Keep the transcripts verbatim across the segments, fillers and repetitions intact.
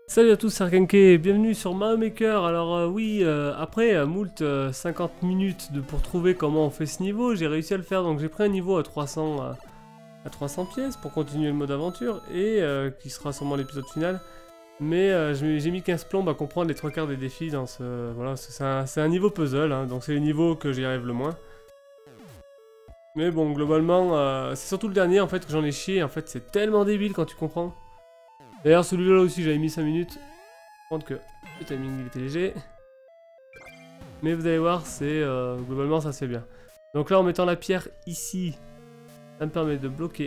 Salut à tous, c'est Arkenke, bienvenue sur Mario Maker. Alors euh, oui, euh, après euh, moult euh, cinquante minutes de, pour trouver comment on fait ce niveau, j'ai réussi à le faire. Donc j'ai pris un niveau à trois cents, à, à trois cents pièces pour continuer le mode aventure et euh, qui sera sûrement l'épisode final. Mais euh, j'ai mis quinze plombes à comprendre les trois quarts des défis dans ce... Voilà, c'est un, un niveau puzzle, hein, donc c'est le niveau que j'y arrive le moins. Mais bon, globalement, euh, c'est surtout le dernier en fait que j'en ai chié. En fait, c'est tellement débile quand tu comprends. D'ailleurs, celui-là aussi, j'avais mis cinq minutes. Compte que le timing il était léger. Mais vous allez voir, c'est euh, globalement ça se fait bien. Donc là, en mettant la pierre ici, ça me permet de bloquer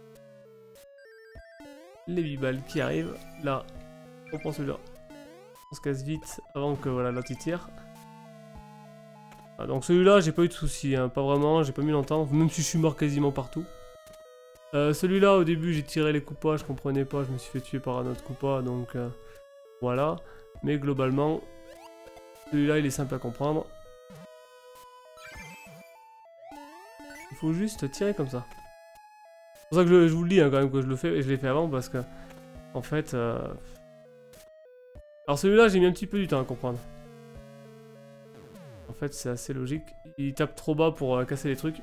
les huit balles qui arrivent. Là, on prend celui-là. On se casse vite avant que voilà l'autre y tire. Ah, donc celui-là, j'ai pas eu de soucis, hein, pas vraiment, j'ai pas mis longtemps, même si je suis mort quasiment partout. Euh, celui-là, au début, j'ai tiré les coupas, je comprenais pas, je me suis fait tuer par un autre coupa, donc euh, voilà. Mais globalement, celui-là, il est simple à comprendre. Il faut juste tirer comme ça. C'est pour ça que je, je vous le dis hein, quand même que je le fais, et je l'ai fait avant parce que, en fait... Euh... Alors celui-là, j'ai mis un petit peu du temps à comprendre. En fait, c'est assez logique. Il tape trop bas pour euh, casser les trucs.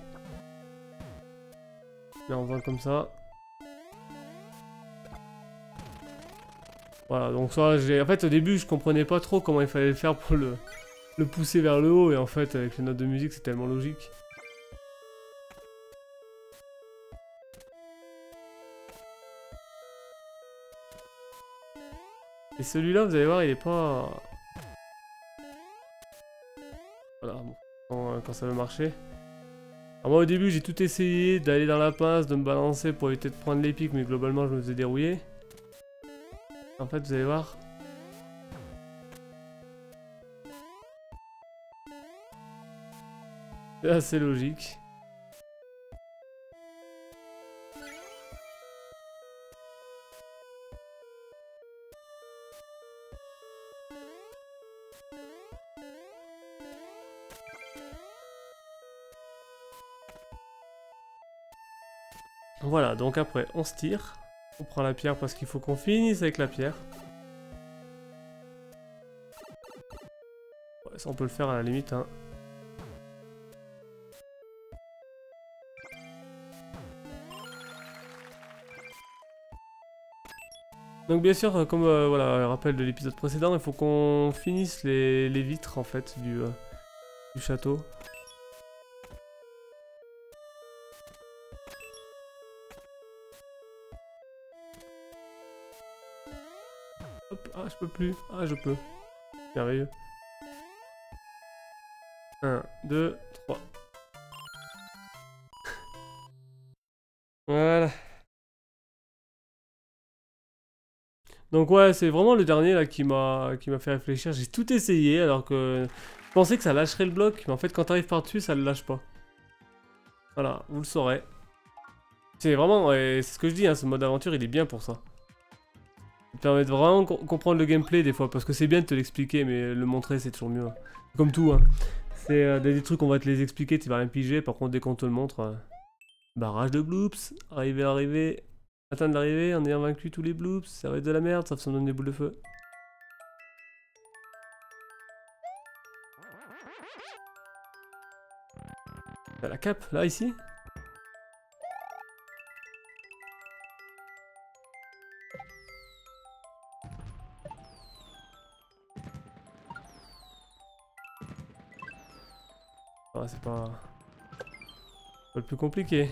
Là, on va comme ça. Voilà, donc ça, j'ai... En fait, au début, je comprenais pas trop comment il fallait le faire pour le, le pousser vers le haut, et en fait, avec les notes de musique, c'est tellement logique. Et celui-là, vous allez voir, il est pas... Voilà, bon, quand, quand ça veut marcher. Alors moi, au début, j'ai tout essayé d'aller dans la pince, de me balancer pour éviter de prendre les pics, mais globalement, je me faisais dérouiller. En fait, vous allez voir... C'est assez logique. Voilà, donc après, on se tire. On prend la pierre parce qu'il faut qu'on finisse avec la pierre. Ouais, ça, on peut le faire à la limite, hein. Donc bien sûr, comme euh, voilà, rappel de l'épisode précédent, il faut qu'on finisse les, les vitres en fait du, euh, du château. Hop, ah je peux plus, ah je peux. Merveilleux. un, deux, trois. Voilà. Donc ouais, c'est vraiment le dernier là qui m'a qui m'a fait réfléchir. J'ai tout essayé alors que je pensais que ça lâcherait le bloc, mais en fait quand t'arrives par-dessus, ça le lâche pas. Voilà, vous le saurez. C'est vraiment, ouais, c'est ce que je dis, hein, ce mode aventure il est bien pour ça. Ça permet de vraiment co comprendre le gameplay des fois, parce que c'est bien de te l'expliquer, mais le montrer c'est toujours mieux. Hein. Comme tout, hein. C'est euh, des, des trucs on va te les expliquer, tu vas rien piger, par contre dès qu'on te le montre... Euh... Barrage de bloops, arriver, arriver, atteindre l'arrivée en ayant vaincu tous les bloops, ça va être de la merde, sauf si on donne des boules de feu. Y'a la cape, là, ici. Ah, c'est pas... pas le plus compliqué.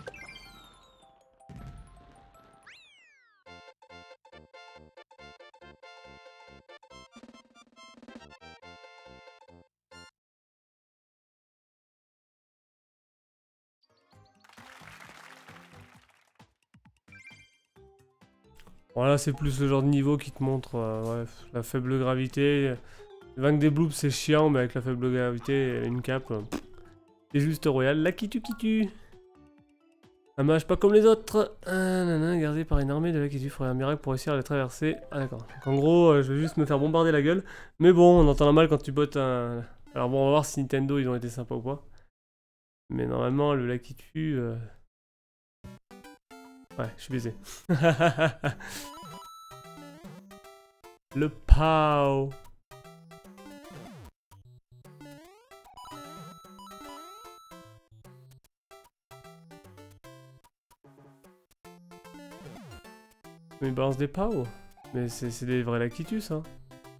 Voilà, c'est plus le genre de niveau qui te montre euh, ouais, la faible gravité. Vaincre des bloops c'est chiant, mais avec la faible gravité et une cape, euh, c'est juste royal. La Kitu Kitu. Un mage pas comme les autres. Ah, nanana, gardé par une armée de la Kitu, ferait un miracle pour réussir à les traverser. Ah d'accord. Donc en gros, euh, je vais juste me faire bombarder la gueule. Mais bon, on entend mal quand tu bottes un... Alors bon, on va voir si Nintendo ils ont été sympas ou pas. Mais normalement, le Lakitu... Euh... Ouais, je suis baisé. Le pow. Mais il balance des pow. Mais c'est des vrais Lakitus, hein.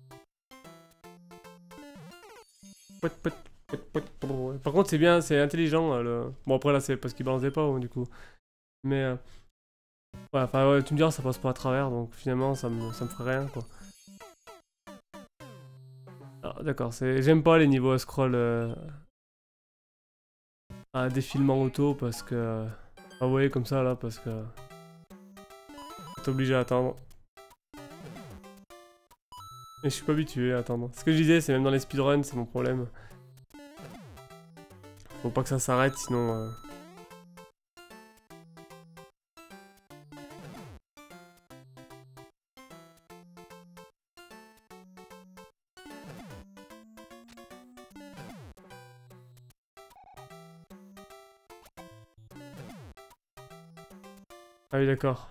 Par contre, c'est bien, c'est intelligent. Le... Bon, après, là, c'est parce qu'il balance des pow, du coup. Mais... Euh... Ouais, enfin, ouais, tu me diras, ça passe pas à travers, donc finalement, ça me, ça me ferait rien, quoi. Ah, d'accord, j'aime pas les niveaux à scroll... Euh... à défilement auto, parce que... Ah ouais, comme ça, là, parce que... T'es obligé à attendre. Et je suis pas habitué à attendre. Ce que je disais, c'est même dans les speedruns, c'est mon problème. Faut pas que ça s'arrête, sinon... Euh... Ah oui, d'accord.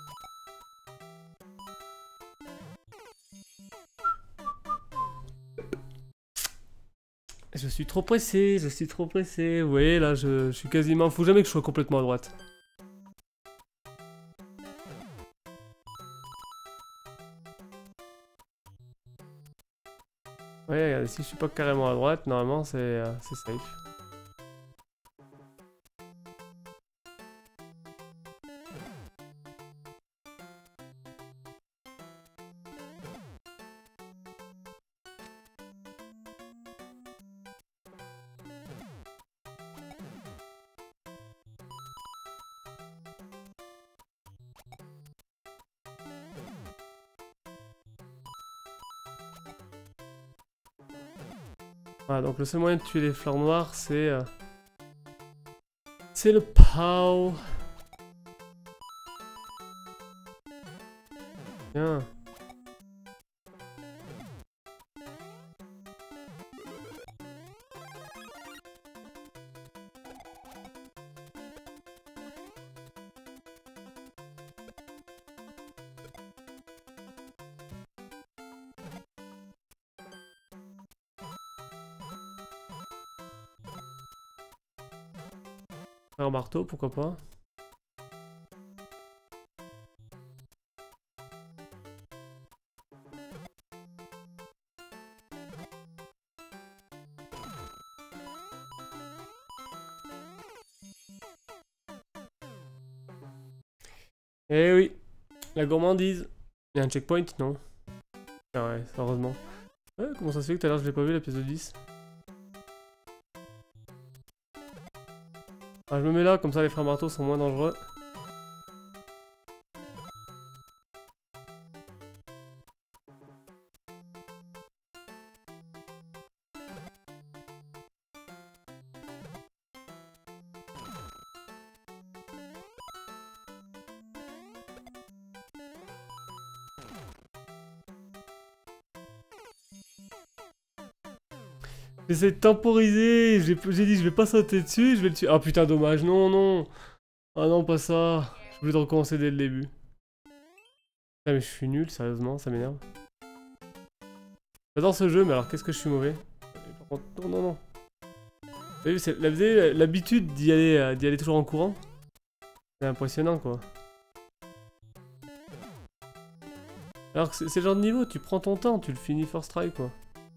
Je suis trop pressé, je suis trop pressé. Vous voyez, là, je, je suis quasiment... Faut jamais que je sois complètement à droite. Ouais, regardez, si je suis pas carrément à droite, normalement, c'est euh, c'est safe. Voilà, donc le seul moyen de tuer les fleurs noires, c'est... Euh... C'est le pow. Tiens. Un marteau, pourquoi pas. Eh oui, la gourmandise. Il y a un checkpoint, non? Ah ouais, heureusement. Ouais, comment ça se fait que tout à l'heure je l'ai pas vu la pièce de dix? Ah, je me mets là, comme ça les frères marteaux sont moins dangereux. J'essaie de temporiser, j'ai dit je vais pas sauter dessus, je vais le tuer. Ah putain dommage, non non. Ah non pas ça. Je voulais de recommencer dès le début. Ah mais je suis nul, sérieusement, ça m'énerve. J'adore ce jeu, mais alors qu'est-ce que je suis mauvais. Par contre, non non non. Vous avez vu, l'habitude d'y aller, euh, d'y aller toujours en courant. C'est impressionnant quoi. Alors que c'est le genre de niveau, tu prends ton temps, tu le finis first try quoi.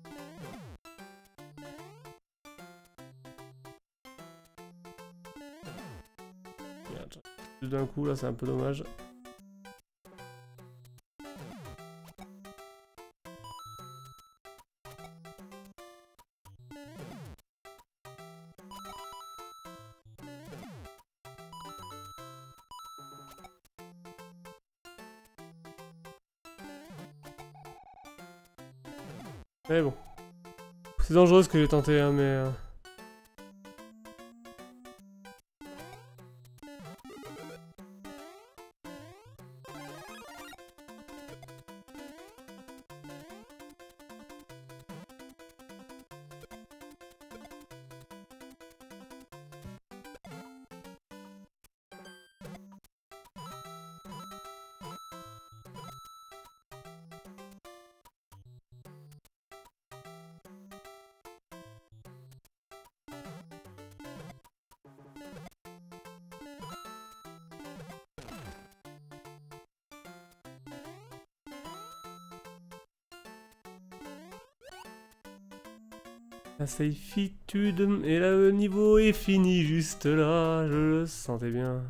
D'un coup là c'est un peu dommage. Mais bon. C'est dangereux ce que j'ai tenté hein, mais... Euh... La safitude. Et là, le niveau est fini juste là. Je le sentais bien.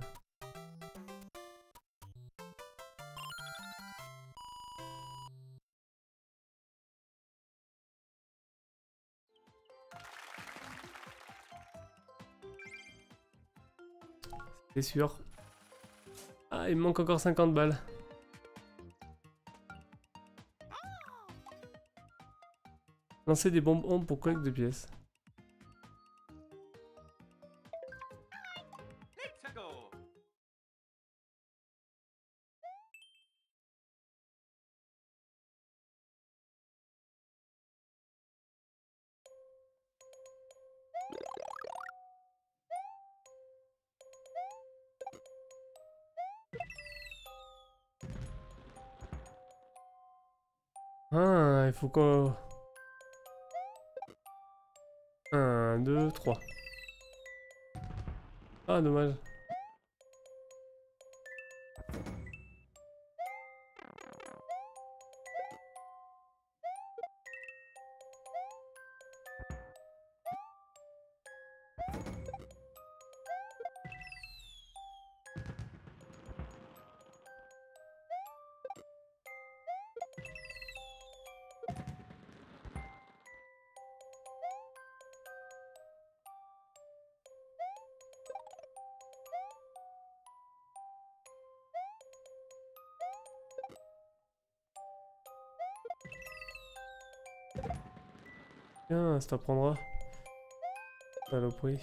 C'est sûr. Ah, il me manque encore cinquante balles. Lancer des bonbons pour collecte de pièces. Ah, il faut qu'on... un, deux, trois. Ah, dommage. Tiens, ça t'apprendra. Saloperie.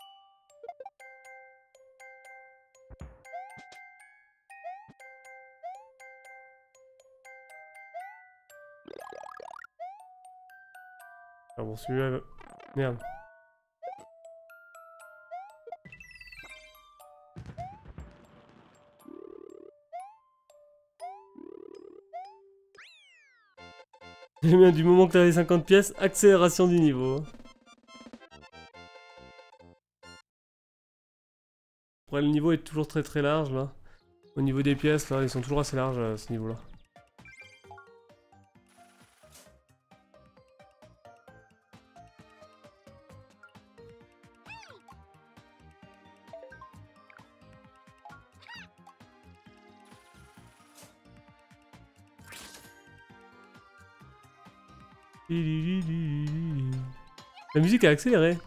Ah bon, celui-là... Merde. J'aime bien, du moment que t'as les cinquante pièces, accélération du niveau. Après, le niveau est toujours très très large là. Au niveau des pièces, là, ils sont toujours assez larges à ce niveau-là. La musique a accéléré.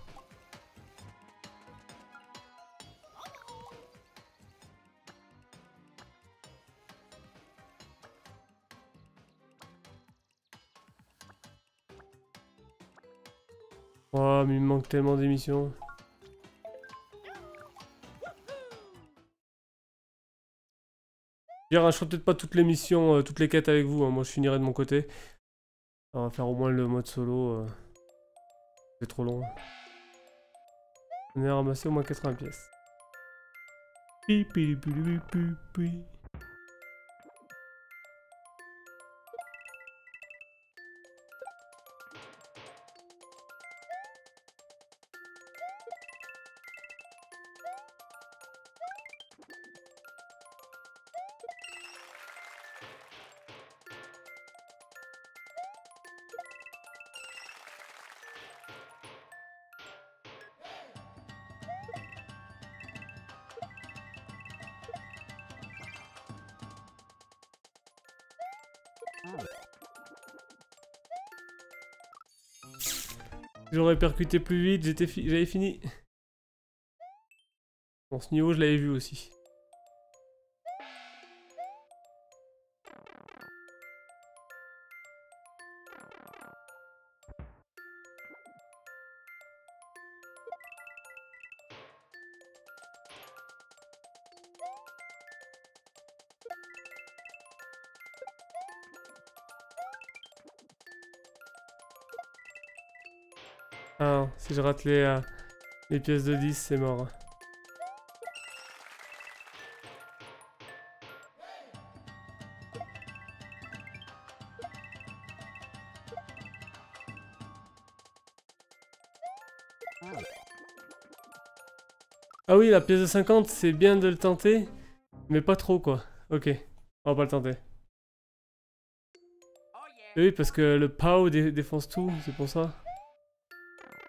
Oh, mais il me manque tellement d'émissions. Je ferai peut-être pas toutes les missions, euh, toutes les quêtes avec vous, hein. Moi je finirai de mon côté. On va faire au moins le mode solo. Euh... C'est trop long. On a ramassé au moins quatre-vingts pièces. Pi, pi, pi, pi, pi, pi. J'aurais percuté plus vite, j'étais fi j'avais fini. Bon, ce niveau, je l'avais vu aussi. Ah, si je rate les, euh, les pièces de dix, c'est mort. Ah oui, la pièce de cinquante, c'est bien de le tenter, mais pas trop quoi. Ok, on va pas le tenter. Et oui, parce que le P A O dé défonce tout, c'est pour ça.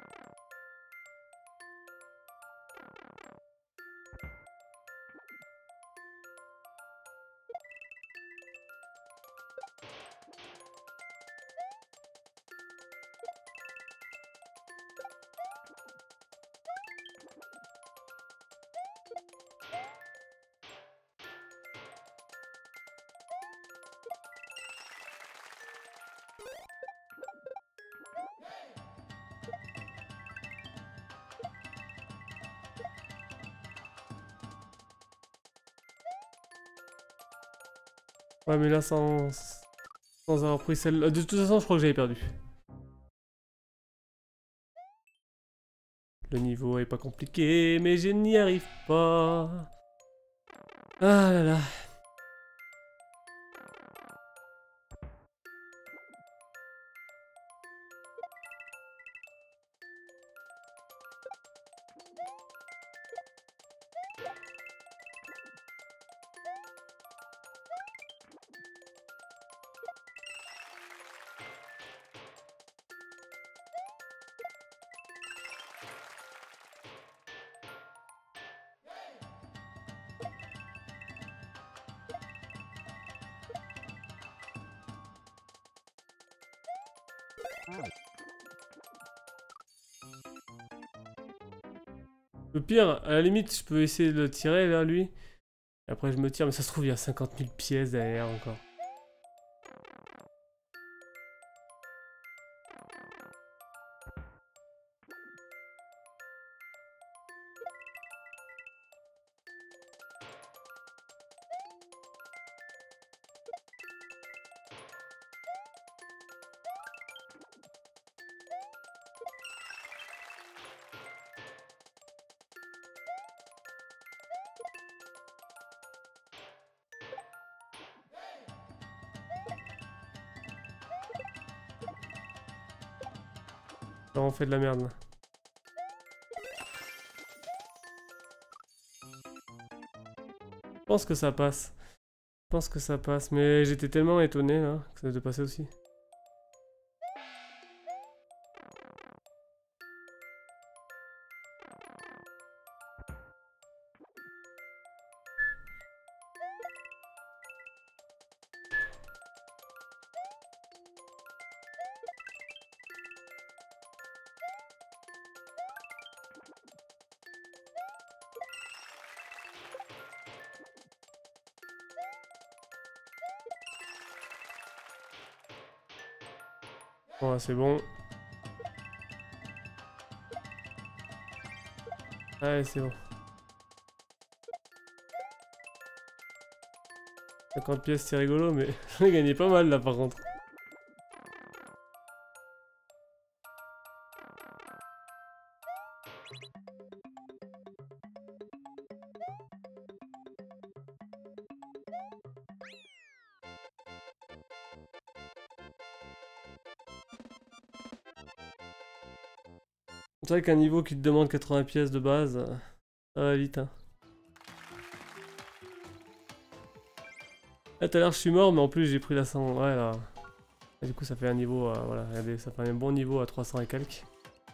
Ouais, mais là, sans, sans avoir pris celle-là. De toute façon, je crois que j'avais perdu. Le niveau est pas compliqué, mais je n'y arrive pas. Ah là là. Le pire, à la limite, je peux essayer de le tirer là, lui. Et après, je me tire, mais ça se trouve, il y a cinquante mille pièces derrière encore. Là, on fait de la merde là. Je pense que ça passe. Je pense que ça passe, mais j'étais tellement étonné là que ça devait passer aussi. Ouais, c'est bon. Allez, c'est bon. cinquante pièces, c'est rigolo, mais j'en ai gagné pas mal là par contre. C'est vrai qu'un niveau qui te demande quatre-vingts pièces de base, euh, ça va vite. Hein. Là tout à l'heure je suis mort, mais en plus j'ai pris la cent. Ouais là. Et du coup ça fait un niveau, euh, voilà, regardez, ça fait un bon niveau à trois cents et quelques.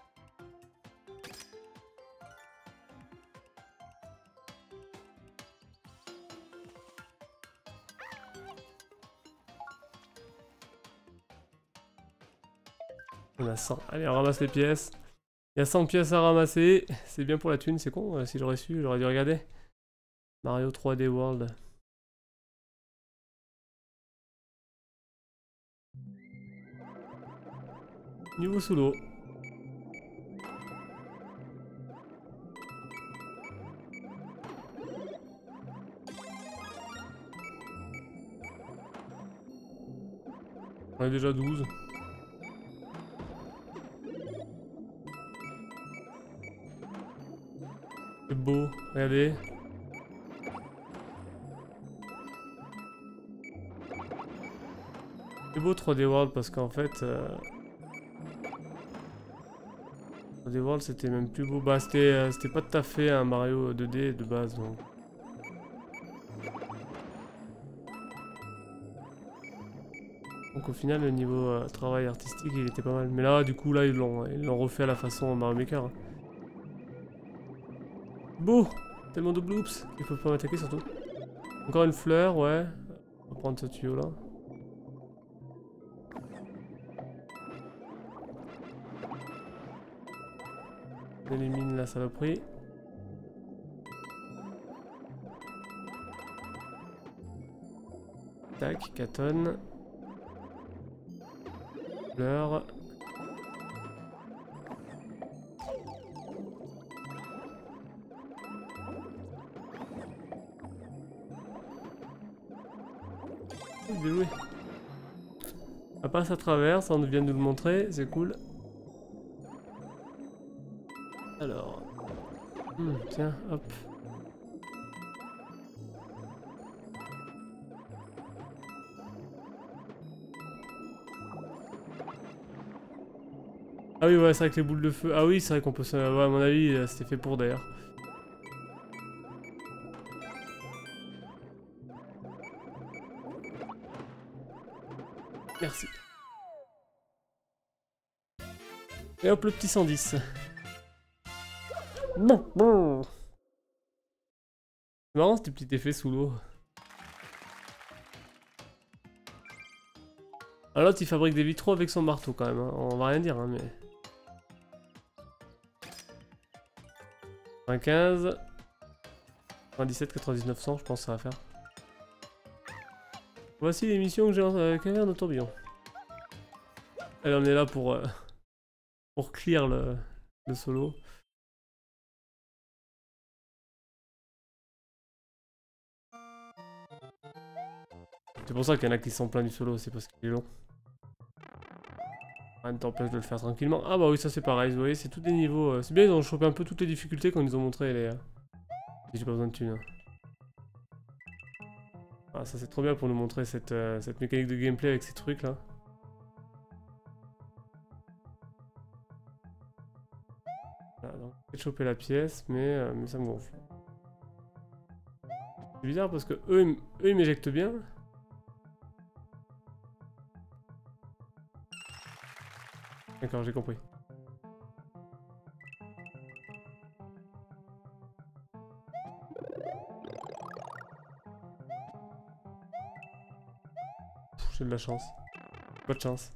On a cent. Allez, on ramasse les pièces. Il y a cent pièces à ramasser. C'est bien pour la thune, c'est con. Si j'aurais su, j'aurais dû regarder. Mario trois D World. Niveau sous l'eau. On est déjà douze. C'est beau, regardez. C'est beau trois D World parce qu'en fait... Euh... trois D World c'était même plus beau. Bah c'était euh, c'était pas tout à fait un Mario deux D de base donc. Donc au final le niveau euh, travail artistique il était pas mal. Mais là du coup là ils l'ont ils l'ont refait à la façon Mario Maker. Hein. Beau. Tellement de bloops qu'il faut pas m'attaquer surtout. Encore une fleur, ouais. On va prendre ce tuyau là. On élimine la saloperie. Tac, quatre tonnes. Fleur. bien joué. Ça passe à travers, ça on vient de nous le montrer, c'est cool. Alors... Hmm, tiens, hop. Ah oui, ouais, c'est vrai que les boules de feu... Ah oui, c'est vrai qu'on peut... se- Ouais, à mon avis, c'était fait pour d'ailleurs. Merci. Et hop, le petit cent dix. Bon, bon. C'est marrant, ce petit effet sous l'eau. Ah, l'autre, il fabrique des vitraux avec son marteau, quand même. Hein. On va rien dire, hein, mais... quatre-vingt-quinze... quatre-vingt-dix-sept, quatre-vingt-dix-neuf cents, je pense que ça va faire. Voici les missions que j'ai en euh, caverne de tourbillon. Allez, on est là pour... Euh, pour clear le, le solo. C'est pour ça qu'il y en a qui sont pleins du solo, c'est parce qu'il est long. Rien ne t'empêche de le faire tranquillement. Ah bah oui, ça c'est pareil, vous voyez, c'est tous des niveaux. Euh, c'est bien, ils ont chopé un peu toutes les difficultés quand ils nous ont montré les... Euh... J'ai pas besoin de thunes. Hein. Ah, ça c'est trop bien pour nous montrer cette, euh, cette mécanique de gameplay avec ces trucs là. Voilà, donc j'ai choper la pièce, mais, euh, mais ça me gonfle. C'est bizarre parce que eux, ils m- eux ils m'éjectent bien. D'accord, j'ai compris. J'ai de la chance. Pas de chance.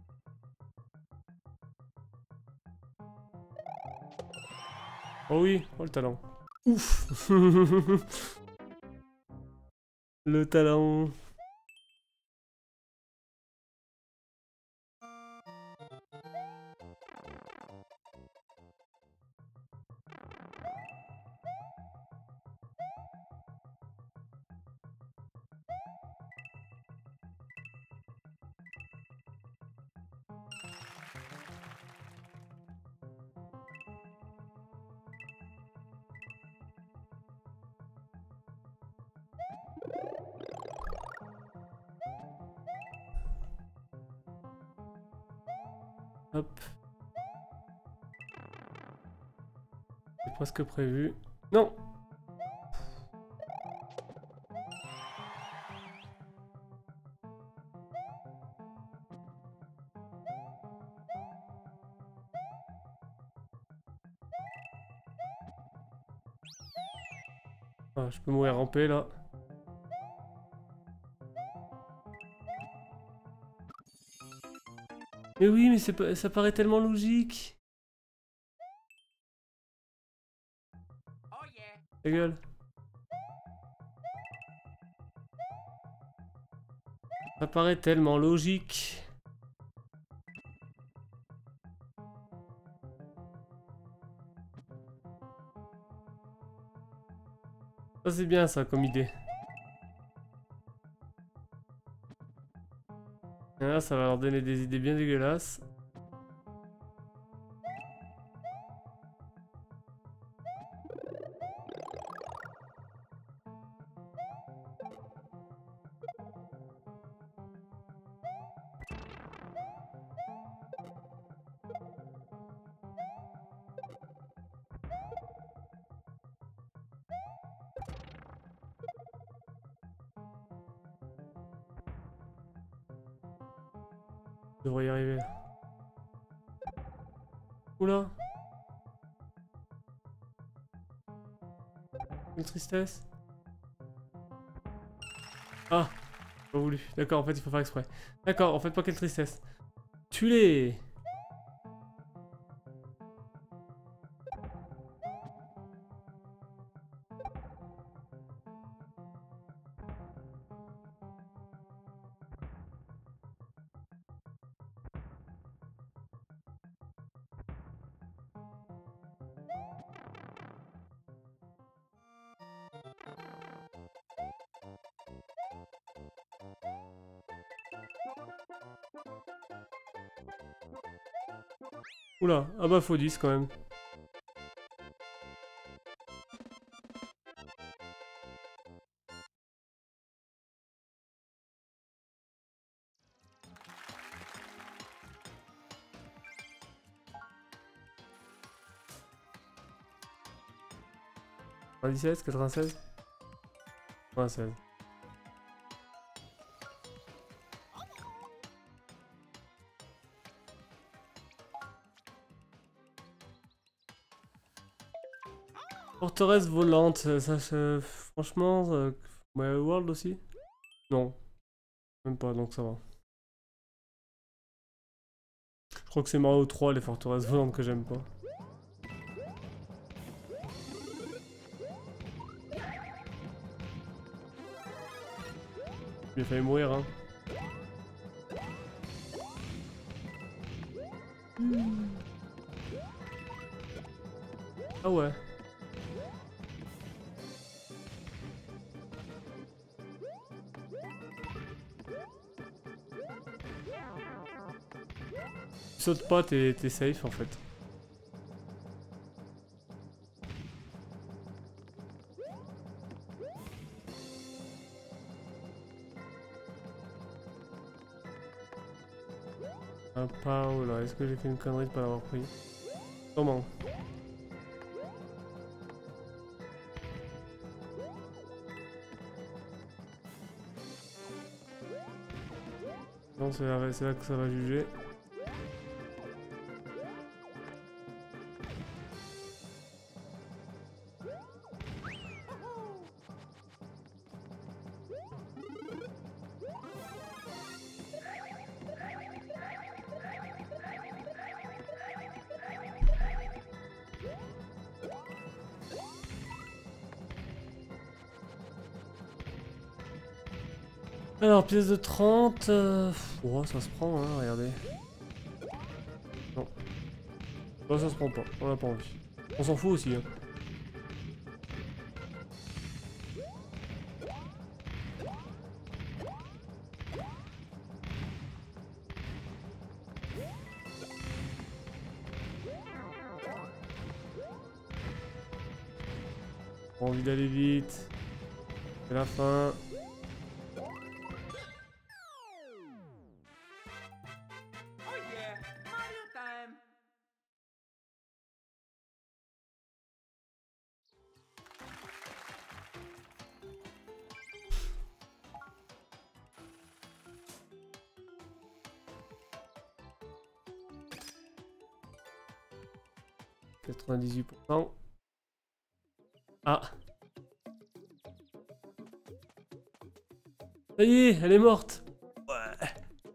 Oh oui, oh le talent. Ouf. Le talent. Hop. C'est presque prévu. Non. Ah, je peux mourir en paix là. Mais oui, mais c'est pas- ça paraît tellement logique. Ta gueule. Ça paraît tellement logique. Ça c'est bien ça comme idée. Et là, ça va leur donner des idées bien dégueulasses. Je devrais y arriver là. Oula. Quelle tristesse. Ah, pas voulu. D'accord, en fait il faut faire exprès. D'accord, en fait pas quelle tristesse. Tue-les. Oula, ah bah faut dix quand même. quatre-vingt-dix-sept, quatre-vingt-seize quatre-vingt-seize. Forteresse volante, ça se... Franchement... Euh... Ouais, World aussi? Non. Même pas, donc ça va. Je crois que c'est Mario trois, les forteresses volantes que j'aime pas. Il a failli mourir, hein. Ah ouais. Tu sautes pas, t'es safe en fait. Un Pao là, est-ce que j'ai fait une connerie de pas l'avoir pris? Comment? Non, c'est là, là que ça va juger. Alors, pièce de trente... Euh... Oh, ça se prend, hein, regardez. Non. Non, ça se prend pas, on a pas envie. On s'en fout aussi, hein. Pas envie d'aller vite. C'est la fin. quatre-vingt-dix-huit pour cent. Ah. Ça y est, elle est morte. Ouais.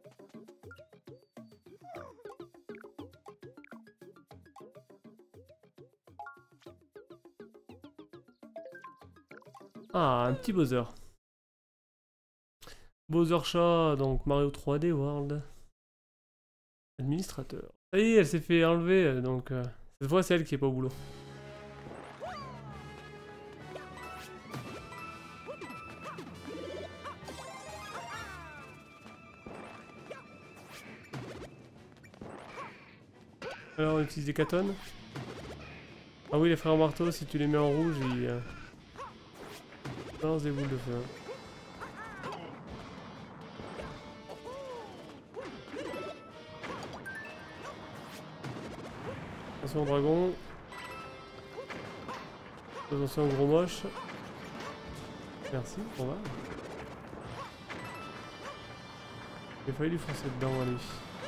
Ah, un petit Bowser. Bowser chat, donc Mario trois D World. Administrateur. Ça y est, elle s'est fait enlever, donc euh, cette fois c'est elle qui est pas au boulot. Alors on utilise des catones. Ah oui, les frères marteaux, si tu les mets en rouge, ils euh, balancent des boules de feu. Attention au dragon. Attention au gros moche. Merci, on va. Il a fallu lui foncer dedans à lui.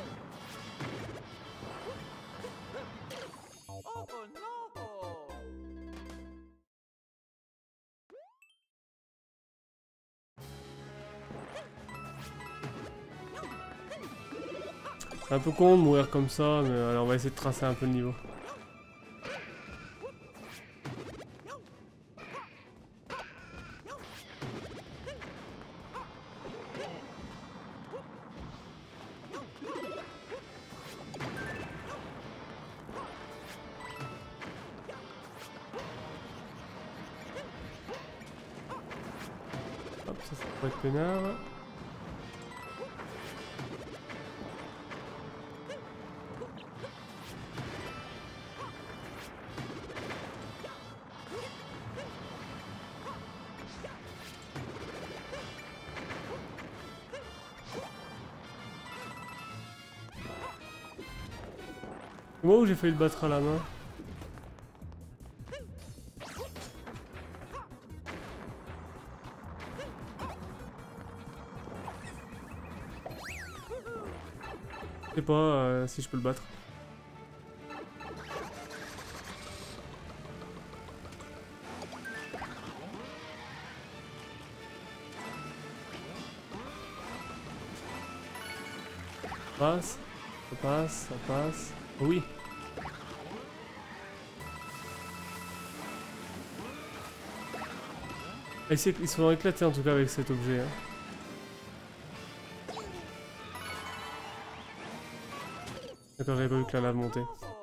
C'est un peu con de mourir comme ça, mais alors on va essayer de tracer un peu le niveau. Hop, ça, ça pourrait être peinard. Moi où j'ai failli le battre à la main. Je sais pas euh, si je peux le battre. Ça passe, ça passe, ça passe. Oh oui. Ils se sont éclatés en tout cas avec cet objet. Hein. D'accord, j'avais pas vu que la lave montait.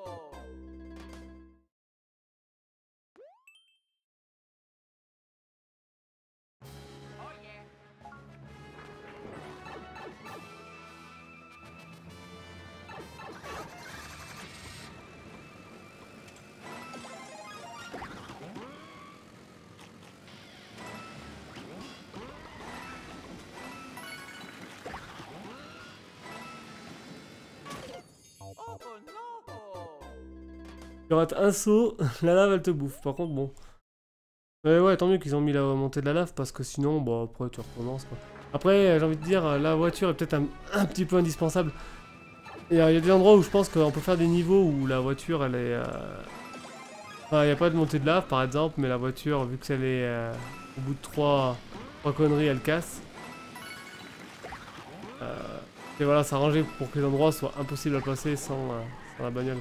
Tu rates un saut, la lave elle te bouffe. Par contre, bon. Ouais, ouais, tant mieux qu'ils ont mis la montée de la lave parce que sinon, bon, après tu recommences quoi. Après, j'ai envie de dire, la voiture est peut-être un, un petit peu indispensable. Il y, a, il y a des endroits où je pense qu'on peut faire des niveaux où la voiture elle est. Euh... Enfin, il n'y a pas de montée de lave par exemple, mais la voiture, vu que elle est euh, au bout de trois, trois conneries, elle casse. Euh... Et voilà, s'arranger pour que les endroits soient impossibles à passer sans, euh, sans la bagnole.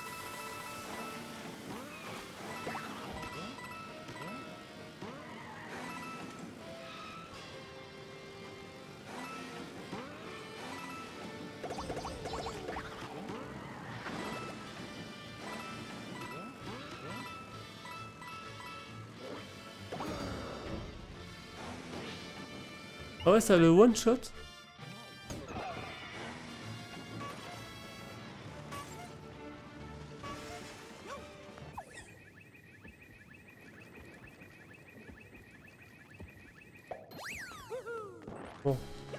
Ah ouais, ça a le one shot. Bon.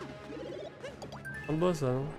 Un boss ça, non?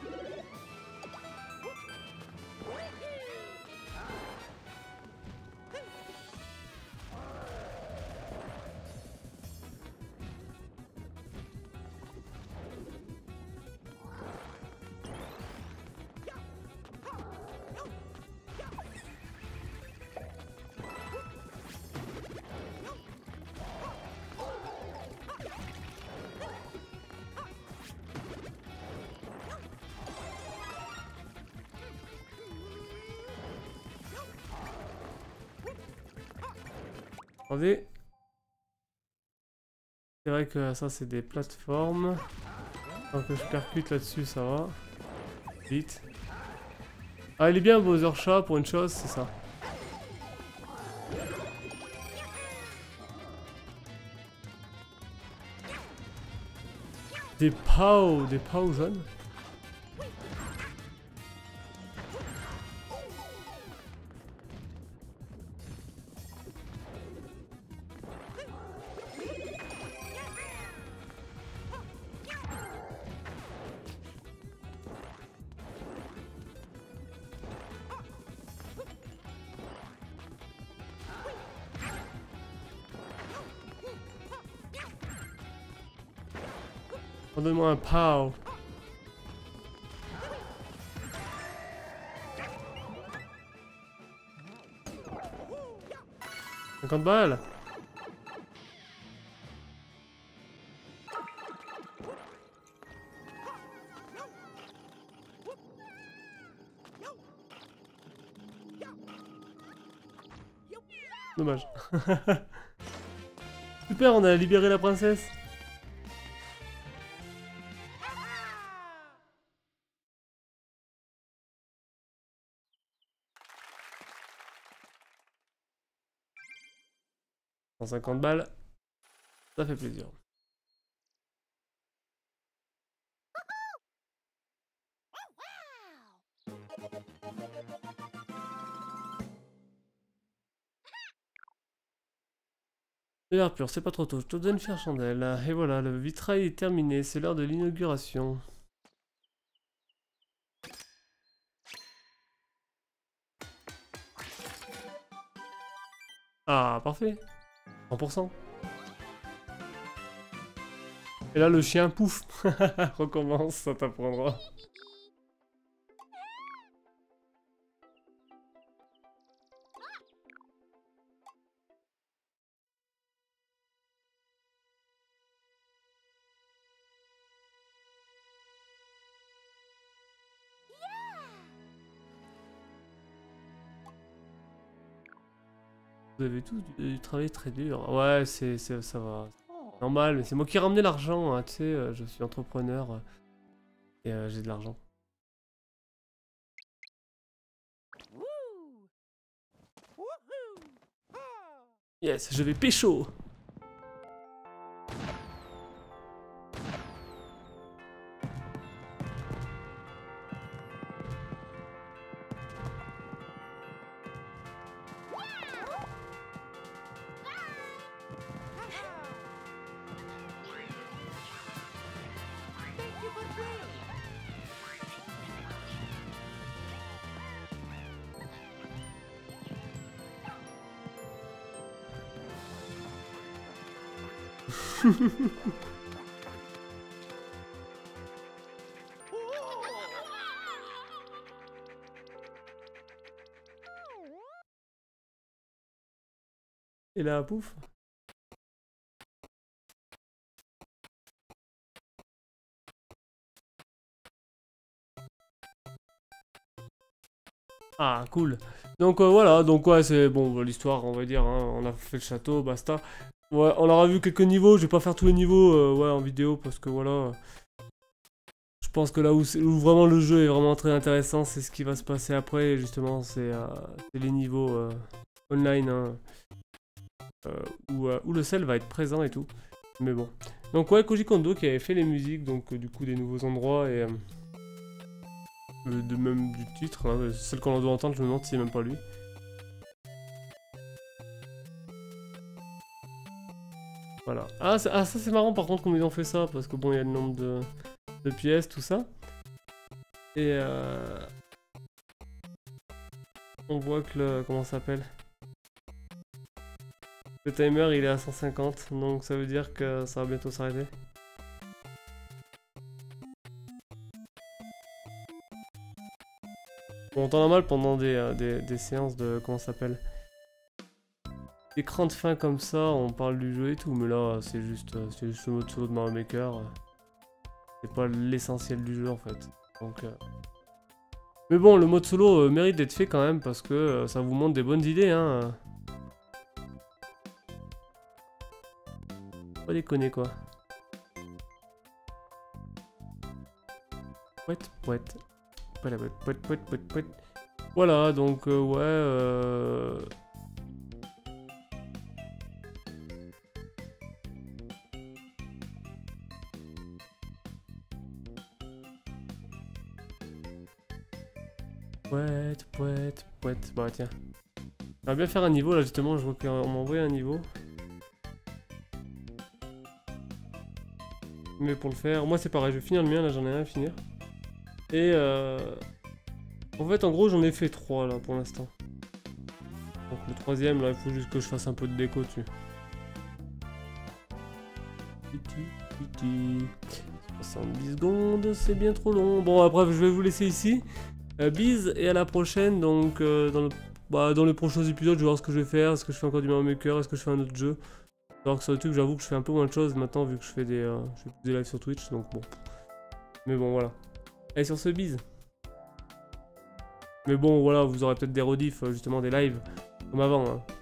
Attendez. C'est vrai que ça c'est des plateformes. Tant que je percute là-dessus, ça va. Vite. Ah, il est bien Bowser Chat pour une chose, c'est ça. Des pows, des pows jaunes. Donne-moi un pow. cinquante balles. Dommage. Super, on a libéré la princesse. cent cinquante balles, ça fait plaisir. L'air pur, c'est pas trop tôt, je te donne une fière chandelle. Et voilà, le vitrail est terminé, c'est l'heure de l'inauguration. Ah, parfait. cent pour cent. Et là, le chien, pouf. Recommence, ça t'apprendra. Vous avez tous du, du travail très dur. Ouais, c'est ça va. Normal, mais c'est moi qui ai ramené l'argent, hein, tu sais, euh, je suis entrepreneur euh, et euh, j'ai de l'argent. Yes, je vais pécho. Et là, pouf. Ah, cool. Donc euh, voilà, donc ouais, c'est bon, l'histoire, on va dire, hein, on a fait le château, basta. Ouais, on aura vu quelques niveaux, je vais pas faire tous les niveaux euh, ouais, en vidéo, parce que voilà... Je pense que là où, où vraiment le jeu est vraiment très intéressant, c'est ce qui va se passer après, et justement, c'est euh, les niveaux euh, online, hein, euh, où, euh, où le sel va être présent et tout. Mais bon. Donc ouais, Koji Kondo qui avait fait les musiques, donc euh, du coup des nouveaux endroits, et... Euh, de même du titre, hein, celle qu'on doit entendre, je me demande si c'est même pas lui. Voilà. Ah, ah ça c'est marrant par contre qu'on ils ont fait ça, parce que bon, il y a le nombre de, de pièces, tout ça. Et euh... on voit que le... comment ça s'appelle? Le timer il est à cent cinquante, donc ça veut dire que ça va bientôt s'arrêter. Bon, en temps normal, pendant des, euh, des, des séances de... comment ça s'appelle? Écran de fin comme ça, on parle du jeu et tout, mais là c'est juste, euh, c'est juste le mode solo de Mario Maker. Euh, c'est pas l'essentiel du jeu en fait. Donc, euh... mais bon, le mode solo euh, mérite d'être fait quand même parce que euh, ça vous montre des bonnes idées, hein. Pas déconner quoi. Pouette, pouette. Pouette, pouette, pouette, pouette, pouette. Voilà, donc euh, ouais. Euh... Pouette, pouette, pouette. Bah tiens. On va bien faire un niveau là justement, je vois qu'on m'a envoyé un niveau. Mais pour le faire, moi c'est pareil, je vais finir le mien, là j'en ai un à finir. Et euh... en fait en gros j'en ai fait trois là pour l'instant. Donc le troisième là il faut juste que je fasse un peu de déco dessus. soixante-dix secondes, c'est bien trop long. Bon après je vais vous laisser ici. Euh, bise et à la prochaine, donc euh, dans, le, bah, dans les prochains épisodes je vais voir ce que je vais faire, est-ce que je fais encore du Mario Maker, est-ce que je fais un autre jeu. Alors que sur YouTube j'avoue que je fais un peu moins de choses maintenant vu que je fais des, euh, je fais des lives sur Twitch, donc bon. Mais bon voilà. Allez sur ce, bise. Mais bon voilà, vous aurez peut-être des rediffs, justement des lives, comme avant. Hein.